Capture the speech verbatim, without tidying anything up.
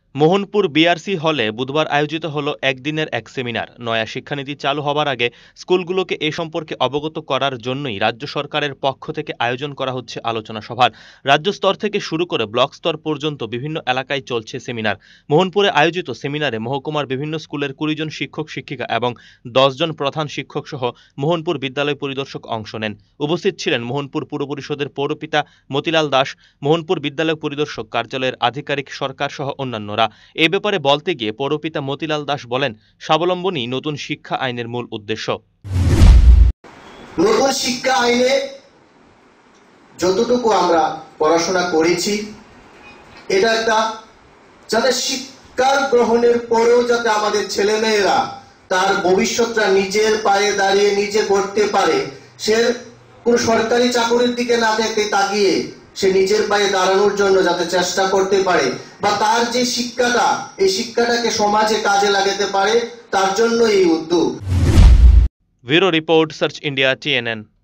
Mohanpur BRC হলে বুধবার আয়োজিত হলো একদিনের এক সেমিনার। নয়া শিক্ষানীতি চালু হবার আগে স্কুলগুলোকে এ সম্পর্কে অবগত করার জন্যই রাজ্য সরকারের পক্ষ থেকে আয়োজন করা হচ্ছে আলোচনা সভার। রাজ্য স্তর থেকে শুরু করে ব্লক স্তর পর্যন্ত বিভিন্ন এলাকায় চলছে সেমিনার। মোহনপুরে আয়োজিত সেমিনারে মহকুমার বিভিন্ন স্কুলের কুড়ি জন শিক্ষক শিক্ষিকা এবং দশ জন প্রধান শিক্ষক সহ মোহনপুর বিদ্যালয় পরিদর্শক অংশ নেন। উপস্থিত ছিলেন মোহনপুর পুর পরিষদের পৌরপিতা মতিলাল দাস, মোহনপুর বিদ্যালয় পরিদর্শক কার্যালয়ের আধিকারিক, সরকার সহ অন্যান্যরা। এ ব্যাপারে বলতে গিয়ে পৌরপিতা মতিলাল দাস বলেন, স্বাবলম্বনই নতুন শিক্ষা আইনের মূল উদ্দেশ্য। নতুন শিক্ষা আইনে যতটুকু আমরা পড়াশোনা করেছি, এটা একটা যাতে শিক্ষা গ্রহণের পরেও যাতে আমাদের ছেলেমেয়েরা তার ভবিষ্যৎটা নিজের পায়ে দাঁড়িয়ে নিজে করতে পারে, সে কোন সরকারি চাকরির দিকে না থেকে তাকিয়ে সে নিজের পায়ে দাঁড়ানোর জন্য যাতে চেষ্টা করতে পারে, বা তার যে শিক্ষাটা এই শিক্ষাটাকে সমাজে কাজে লাগাতে পারে, তার জন্য এই উদ্যোগ। Bureau report, search India, TNN.